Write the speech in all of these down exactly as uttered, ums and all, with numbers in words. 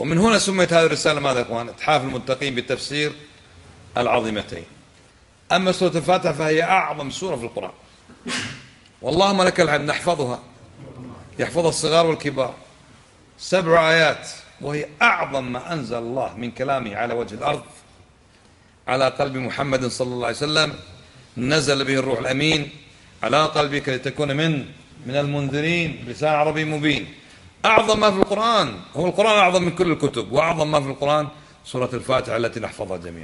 ومن هنا سميت هذه الرسالة ماذا يا إخوان؟ إتحاف المتقين بتفسير العظيمتين. أما سورة الفاتحة فهي أعظم سورة في القرآن، واللهم لك الحمد نحفظها، يحفظها الصغار والكبار. سبع آيات، وهي أعظم ما أنزل الله من كلامه على وجه الأرض على قلب محمد صلى الله عليه وسلم، نزل به الروح الأمين على قلبك لتكون من من المنذرين بلسان عربي مبين. أعظم ما في القرآن، هو القرآن أعظم من كل الكتب، وأعظم ما في القرآن سورة الفاتحة التي نحفظها جميعا.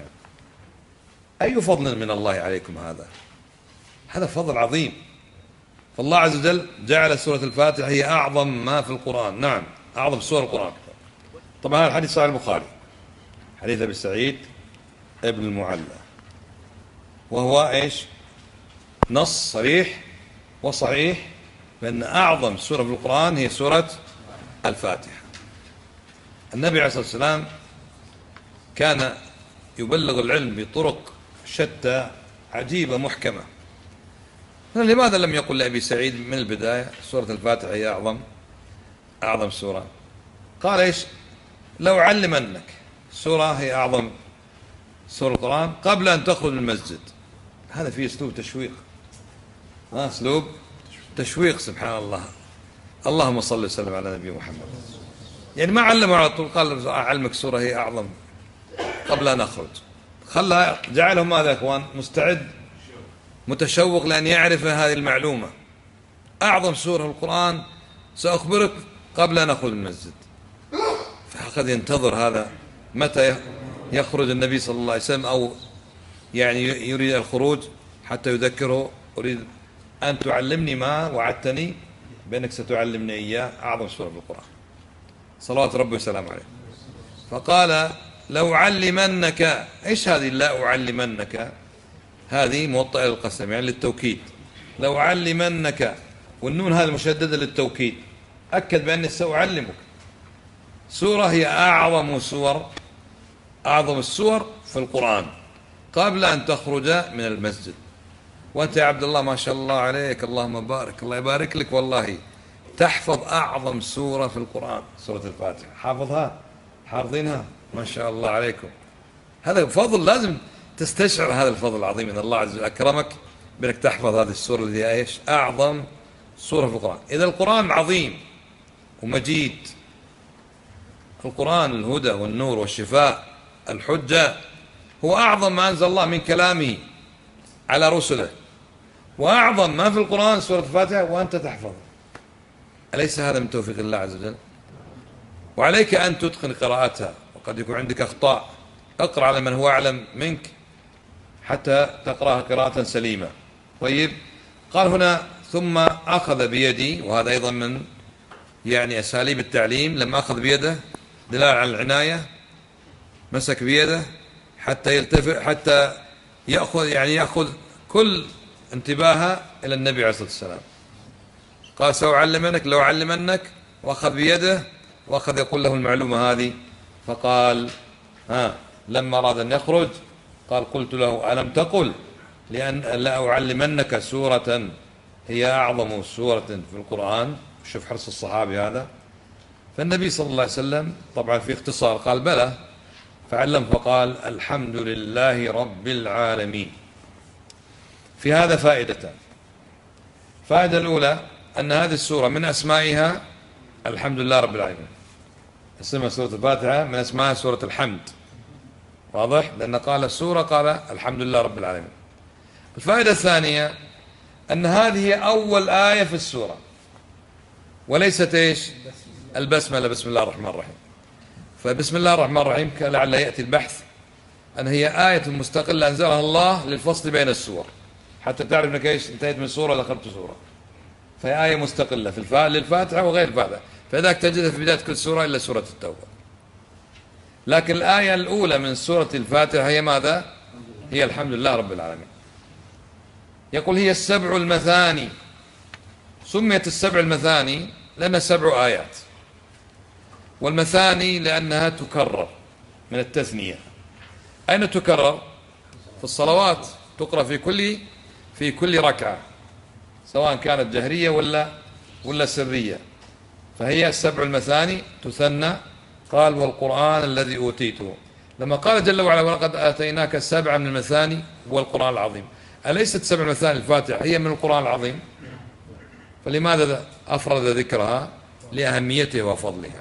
أي فضل من الله عليكم هذا، هذا فضل عظيم. فالله عز وجل جعل سورة الفاتحة هي أعظم ما في القرآن. نعم، أعظم سورة القرآن. طبعا هذا الحديث صحيح البخاري، حديث أبي سعيد ابن المعلى، وهو إيش؟ نص صريح وصحيح بأن أعظم سورة في القرآن هي سورة الفاتحة. النبي عليه الصلاة والسلام كان يبلغ العلم بطرق شتى عجيبة محكمة. لماذا لم يقل لأبي سعيد من البداية سورة الفاتحة هي أعظم أعظم سورة؟ قال إيش؟ لو علمنك سورة هي أعظم سورة القرآن قبل أن تخرج من المسجد. هذا فيه أسلوب تشويق، ها أسلوب تشويق. سبحان الله. اللهم صل وسلم على نبي محمد. يعني ما علمه على طول، قال أعلمك سورة هي أعظم قبل أن أخرج. خلى جعله ماذا يا إخوان؟ مستعد متشوق لأن يعرف هذه المعلومة. أعظم سورة في القرآن سأخبرك قبل أن أخرج من المسجد. فقد ينتظر هذا متى يخرج النبي صلى الله عليه وسلم، أو يعني يريد الخروج حتى يذكره: أريد أن تعلمني ما وعدتني بأنك ستعلمني إياه، أعظم سورة في القرآن صلوات ربي وسلامه عليه. فقال: لو علمنك. إيش هذه لا أعلمنك؟ هذه موطئة للقسم، يعني للتوكيد. لو علمنك، والنون هذه مشددة للتوكيد، أكد بأني سأعلمك سورة هي أعظم سور أعظم السور في القرآن قبل أن تخرج من المسجد. وأنت يا عبد الله ما شاء الله عليك، اللهم بارك، الله يبارك لك، والله تحفظ أعظم سورة في القرآن سورة الفاتحة. حافظها، حافظينها، ما شاء الله عليكم. هذا فضل، لازم تستشعر هذا الفضل العظيم ان الله عز وجل اكرمك بانك تحفظ هذه السوره اللي هي ايش؟ اعظم سوره في القران. اذا القران عظيم ومجيد، القران الهدى والنور والشفاء، الحجه، هو اعظم ما انزل الله من كلامه على رسله، واعظم ما في القران سوره الفاتحه وانت تحفظ. اليس هذا من توفيق الله عز وجل؟ وعليك ان تتقن قراءتها، وقد يكون عندك اخطاء، اقرأ على من هو أعلم منك حتى تقرأها قراءة سليمة. طيب، قال هنا: ثم أخذ بيدي، وهذا أيضا من يعني أساليب التعليم. لما أخذ بيده دلالة على العناية، مسك بيده حتى يلتفت، حتى يأخذ يعني يأخذ كل انتباهه إلى النبي عليه الصلاة والسلام. قال: سأعلمنك، لو علمنك، وأخذ بيده وأخذ يقول له المعلومة هذه. فقال: ها لما أراد أن يخرج قال: قلت له: ألم تقل لأن لا أعلمنك سورة هي أعظم سورة في القرآن؟ شوف حرص الصحابي هذا. فالنبي صلى الله عليه وسلم طبعا في اختصار قال: بلى. فعلم فقال: الحمد لله رب العالمين. في هذا فائدتان. الفائدة الأولى أن هذه السورة من أسمائها الحمد لله رب العالمين. اسمها سورة الفاتحة من أسمائها سورة الحمد، واضح؟ لأن قال السورة قال الحمد لله رب العالمين. الفائدة الثانية أن هذه أول آية في السورة، وليست إيش؟ البسملة، بسم الله الرحمن الرحيم. فبسم الله الرحمن الرحيم لعل يأتي البحث أن هي آية مستقلة أنزلها الله للفصل بين السور، حتى تعرف أنك إيش؟ انتهيت من سورة دخلت سورة. فهي آية مستقلة في الفا... للفاتحة وغير الفاتحة، فذاك تجدها في بداية كل سورة إلا سورة التوبة. لكن الآية الأولى من سورة الفاتحة هي ماذا؟ هي الحمد لله رب العالمين. يقول: هي السبع المثاني. سميت السبع المثاني لأنها سبع آيات، والمثاني لأنها تكرر من التثنية. أين تكرر؟ في الصلوات، تقرأ في كل في كل ركعة، سواء كانت جهرية ولا ولا سرية. فهي السبع المثاني تثنى قال والقرآن الذي أوتيته. لما قال جل وعلا ولقد آتيناك سبعا من المثاني والقرآن العظيم، أليست سبع مثاني الفاتحة هي من القرآن العظيم؟ فلماذا أفرد ذكرها؟ لأهميتها وفضلها.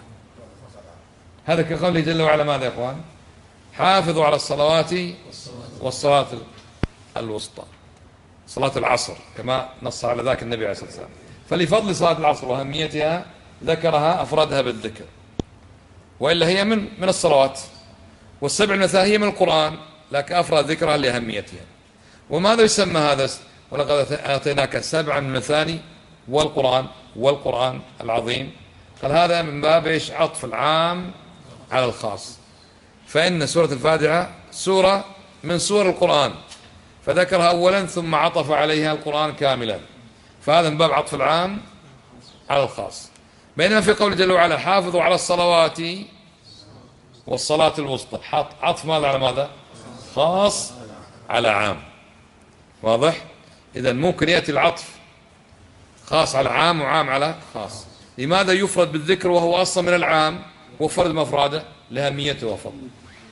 هذا كقوله جل وعلا ماذا يا إخوان؟ حافظوا على الصلوات والصلاة الوسطى، صلاة العصر كما نص على ذاك النبي عليه الصلاة والسلام. فلفضل صلاة العصر وأهميتها ذكرها أفردها بالذكر، وإلا هي من من الصلوات، والسبع المثاني هي من القرآن لكن أفرد ذكرها لأهميتها. وماذا يسمى هذا؟ ولقد آتيناك سبعا من المثاني والقرآن والقرآن العظيم. قال هذا من باب ايش؟ عطف العام على الخاص، فإن سورة الفاتحة سورة من سور القرآن فذكرها أولا ثم عطف عليها القرآن كاملا، فهذا من باب عطف العام على الخاص. بينما في قول جل وعلا حافظوا على الصلوات والصلاة الوسطى، عطف ماذا على ماذا؟ خاص على عام. واضح؟ إذا ممكن يأتي العطف خاص على عام وعام على خاص. لماذا يفرد بالذكر وهو أصلا من العام وفرد مفراده؟ لأهميته وفضله.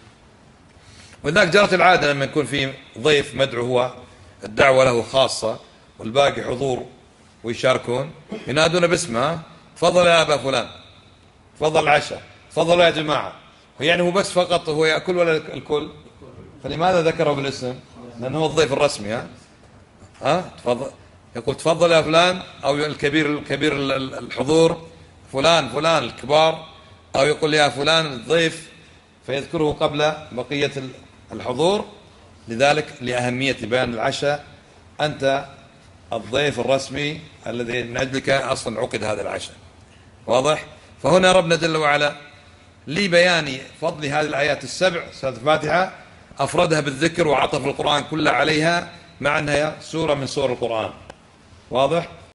ولذلك جرت العادة لما يكون في ضيف مدعو هو الدعوة له خاصة والباقي حضور ويشاركون ينادون باسمه، تفضل يا أبا فلان، تفضل العشاء، تفضل يا جماعة. يعني هو بس فقط هو يأكل ولا الكل؟ فلماذا ذكره بالاسم؟ لأنه هو الضيف الرسمي. ها ها تفضل، يقول تفضل يا فلان، أو الكبير الكبير الحضور فلان فلان الكبار، أو يقول يا فلان الضيف فيذكره قبل بقية الحضور. لذلك لأهمية بيان العشاء، أنت الضيف الرسمي الذي من أجلك أصلا عقد هذا العشاء. واضح؟ فهنا ربنا جل وعلا لبيان فضل هذه الآيات السبع سورة الفاتحة أفردها بالذكر وعطف القرآن كله عليها مع أنها سورة من سور القرآن. واضح؟